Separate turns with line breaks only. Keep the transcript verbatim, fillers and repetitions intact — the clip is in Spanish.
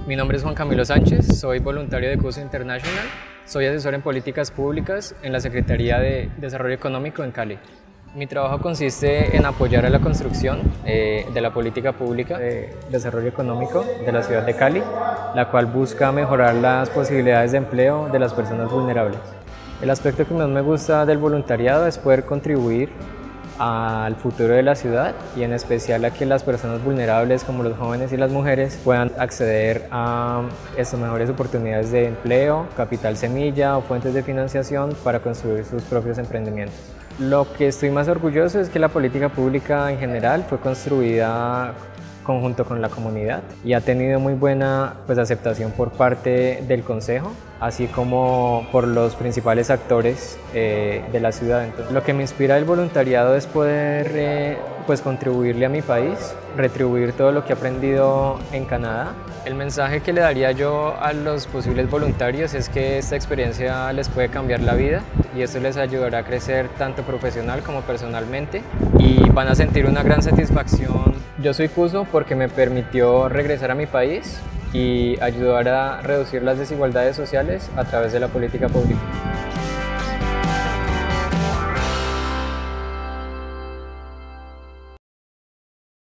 Mi nombre es Juan Camilo Sánchez, soy voluntario de CUSO International, soy asesor en políticas públicas en la Secretaría de Desarrollo Económico en Cali. Mi trabajo consiste en apoyar a la construcción eh, de la política pública de desarrollo económico de la ciudad de Cali, la cual busca mejorar las posibilidades de empleo de las personas vulnerables. El aspecto que más me gusta del voluntariado es poder contribuir al futuro de la ciudad y en especial a que las personas vulnerables como los jóvenes y las mujeres puedan acceder a estas mejores oportunidades de empleo, capital semilla o fuentes de financiación para construir sus propios emprendimientos. Lo que estoy más orgulloso es que la política pública en general fue construida conjunto con la comunidad y ha tenido muy buena pues, aceptación por parte del Consejo, así como por los principales actores eh, de la ciudad. Entonces, lo que me inspira del voluntariado es poder eh, pues, contribuirle a mi país, retribuir todo lo que he aprendido en Canadá. El mensaje que le daría yo a los posibles voluntarios es que esta experiencia les puede cambiar la vida y esto les ayudará a crecer tanto profesional como personalmente y van a sentir una gran satisfacción. Yo soy CUSO porque me permitió regresar a mi país y ayudar a reducir las desigualdades sociales a través de la política pública.